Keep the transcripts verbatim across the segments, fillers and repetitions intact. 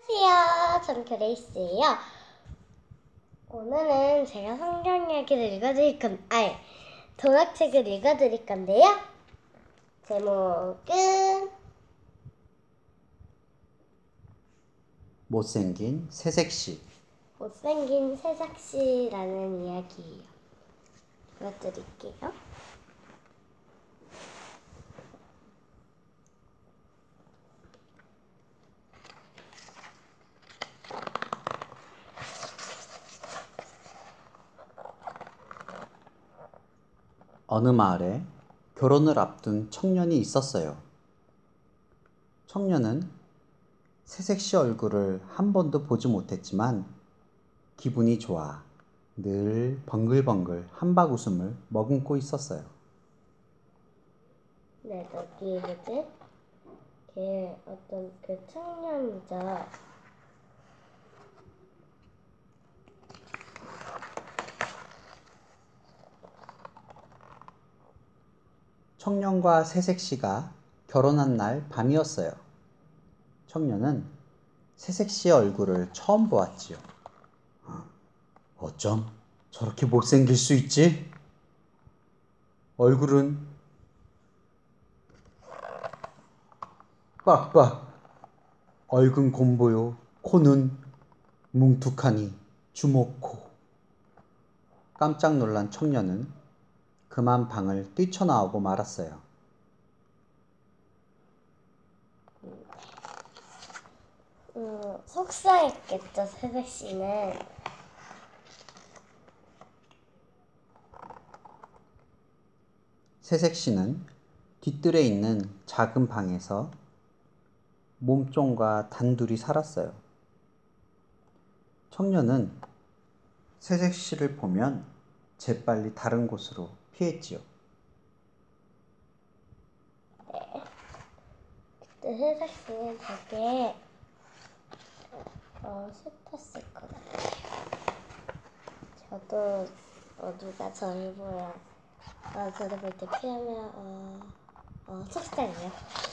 안녕하세요. 전 그레이스예요. 오늘은 제가 성경 이야기를 읽어드릴 건, 아니, 동화책을 읽어드릴 건데요. 제목은 못생긴 새색시. 못생긴 새삭시라는 이야기예요. 읽어드릴게요. 어느 마을에 결혼을 앞둔 청년이 있었어요. 청년은 새색시 얼굴을 한 번도 보지 못했지만 기분이 좋아 늘 벙글벙글 한박 웃음을 머금고 있었어요. 네, 여기 뭐지? 걔 어떤 그 청년이죠. 청년과 새색시가 결혼한 날 밤이었어요. 청년은 새색시의 얼굴을 처음 보았지요. 어쩜 저렇게 못생길 수 있지? 얼굴은 빡빡 얼근 곰보요. 코는 뭉툭하니 주먹코. 깜짝 놀란 청년은 그만 방을 뛰쳐나오고 말았어요. 음, 속상했겠죠, 새색시는. 새색시는 뒤뜰에 있는 작은 방에서 몸종과 단둘이 살았어요. 청년은 새색시를 보면 재빨리 다른 곳으로 피했지요. 그때 새색시는 되게 어, 슬펐을 것 같아요. 저도 어, 누가 저를 보여 어, 저를 볼 때 피하면 어, 어, 속상해요.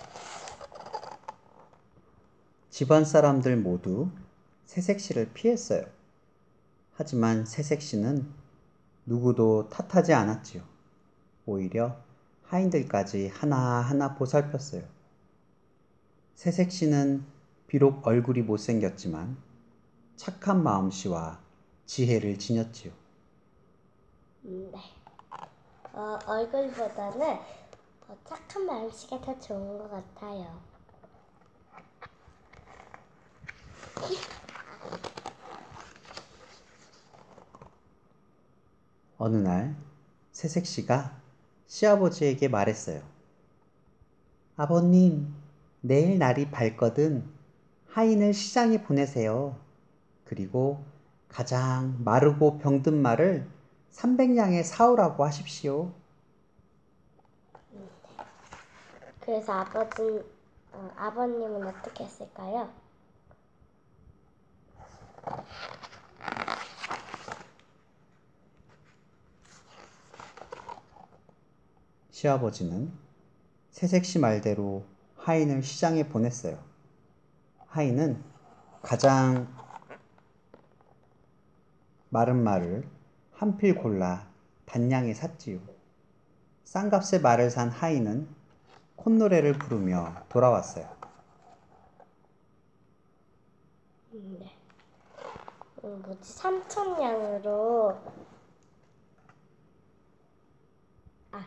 집안 사람들 모두 새색시를 피했어요. 하지만 새색시는 누구도 탓하지 않았지요. 오히려 하인들까지 하나하나 보살폈어요. 새색시는 비록 얼굴이 못생겼지만 착한 마음씨와 지혜를 지녔지요. 음, 네. 어, 얼굴보다는 어, 착한 마음씨가 더 좋은 것 같아요. 어느 날 새색시가 시아버지에게 말했어요. 아버님, 내일 날이 밝거든 하인을 시장에 보내세요. 그리고 가장 마르고 병든 말을 삼백 냥에 사오라고 하십시오. 그래서 아버지, 어, 아버님은 어떻게 했을까요? 시아버지는 새색시 말대로 하인을 시장에 보냈어요. 하인은 가장 마른 말을 한 필 골라 단량에 샀지요. 싼값에 말을 산 하인은 콧노래를 부르며 돌아왔어요. 음, 네. 음, 뭐지? 삼천 냥으로 아,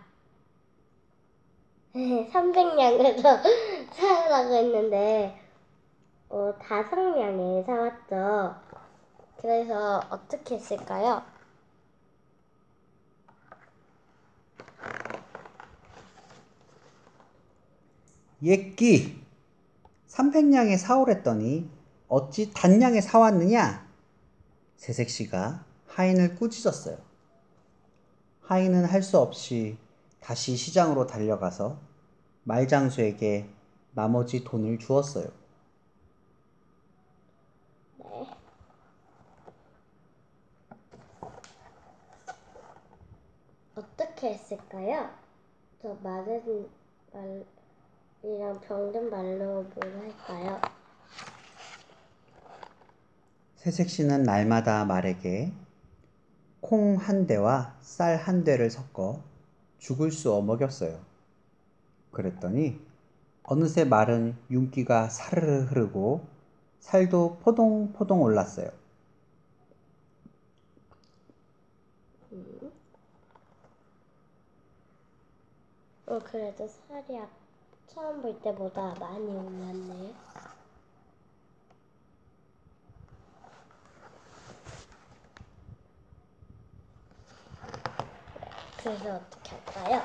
삼백 냥으로 사오라고 했는데 어, 다섯 냥에 사왔죠. 그래서 어떻게 했을까요? 예끼! 삼백 냥에 사오랬더니 어찌 단량에 사왔느냐? 새색시가 하인을 꾸짖었어요. 하인은 할 수 없이 다시 시장으로 달려가서 말장수에게 나머지 돈을 주었어요. 네. 어떻게 했을까요? 저 마른 말이랑 병든 말로 뭘 할까요? 새색 씨는 날마다 말에게 콩 한 대와 쌀 한 대를 섞어 죽을 쑤어 먹였어요. 그랬더니 어느새 말은 윤기가 사르르 흐르고 살도 포동포동 올랐어요. 음. 어, 그래도 살이 아- 처음 볼 때보다 많이 올랐네요. 그래서 어떻게 할까요?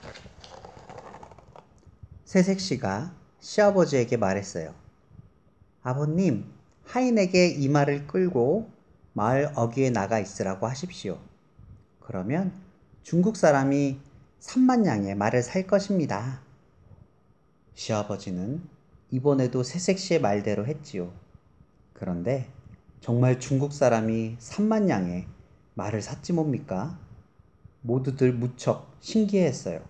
새색 씨가 시아버지에게 말했어요. 아버님, 하인에게 이 말을 끌고 마을 어귀에 나가 있으라고 하십시오. 그러면 중국 사람이 삼만 양의 말을 살 것입니다. 시아버지는 이번에도 새색 씨의 말대로 했지요. 그런데 정말 중국 사람이 삼만 양의 말을 샀지 뭡니까? 모두들 무척 신기해했어요.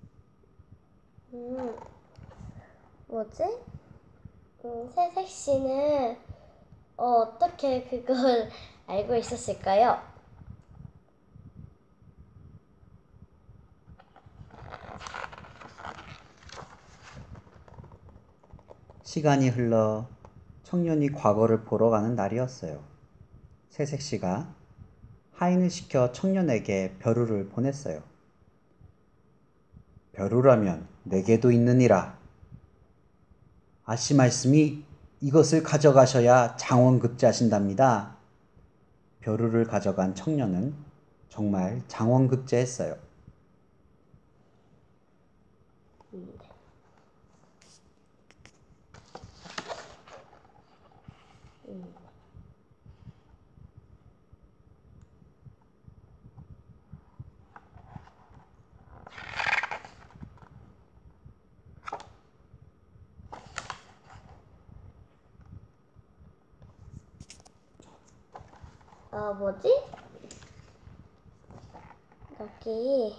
음, 뭐지? 음, 새색 씨는 어, 어떻게 그걸 알고 있었을까요? 시간이 흘러 청년이 과거를 보러 가는 날이었어요. 새색 씨가 하인을 시켜 청년에게 벼루를 보냈어요. 벼루라면 내게도 있느니라. 아씨 말씀이 이것을 가져가셔야 장원급제하신답니다. 벼루를 가져간 청년은 정말 장원급제했어요. 음, 네. 음. 어, 뭐지? 여기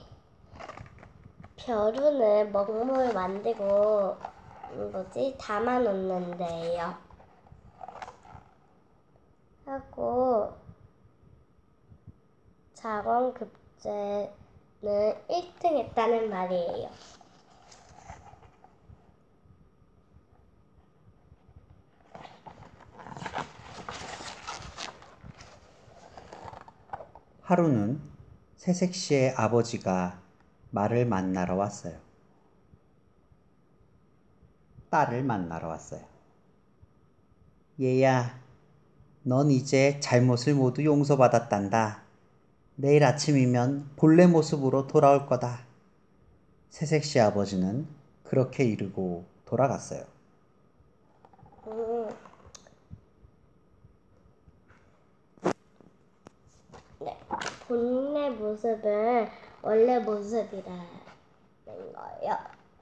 벼루는 먹물 만들고 음, 뭐지? 담아 놓는데요. 하고 장원급제는 일 등 했다는 말이에요. 하루는 새색 씨의 아버지가 말을 만나러 왔어요. 딸을 만나러 왔어요. 얘야, 넌 이제 잘못을 모두 용서받았단다. 내일 아침이면 본래 모습으로 돌아올 거다. 새색 씨 아버지는 그렇게 이르고 돌아갔어요. 음, 네. 본래 모습은 원래 모습이라는 거예요.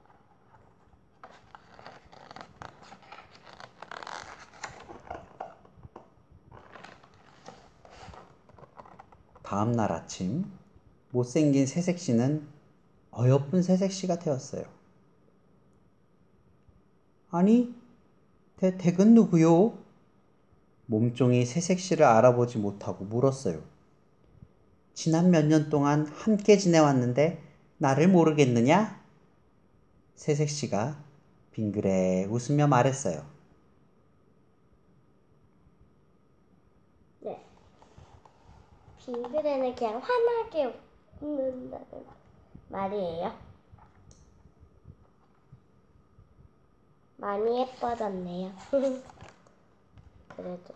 다음 날 아침, 못생긴 새색 씨는 어여쁜 새색 씨가 되었어요. 아니, 대, 댁은 누구요? 몸종이 새색 씨를 알아보지 못하고 물었어요. 지난 몇 년 동안 함께 지내왔는데 나를 모르겠느냐? 새색 씨가 빙그레 웃으며 말했어요. 네. 빙그레는 그냥 환하게 웃는다는 말이에요. 많이 예뻐졌네요. 그래도.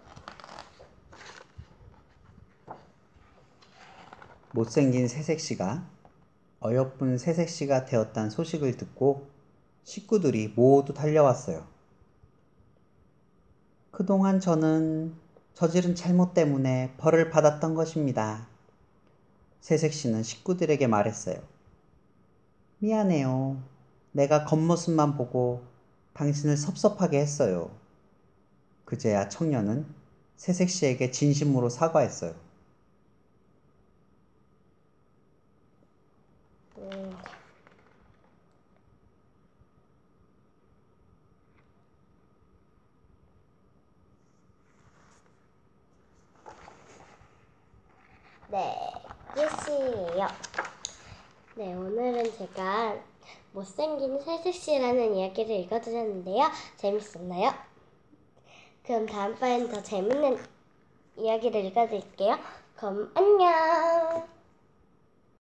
못생긴 새색 씨가 어여쁜 새색 씨가 되었다는 소식을 듣고 식구들이 모두 달려왔어요. 그동안 저는 저지른 잘못 때문에 벌을 받았던 것입니다. 새색 씨는 식구들에게 말했어요. 미안해요. 내가 겉모습만 보고 당신을 섭섭하게 했어요. 그제야 청년은 새색 씨에게 진심으로 사과했어요. 음, 네, 예시예요. 네, 오늘은 제가 못생긴 새색시라는 이야기를 읽어드렸는데요. 재밌었나요? 그럼 다음번엔 더 재밌는 이야기를 읽어드릴게요. 그럼 안녕!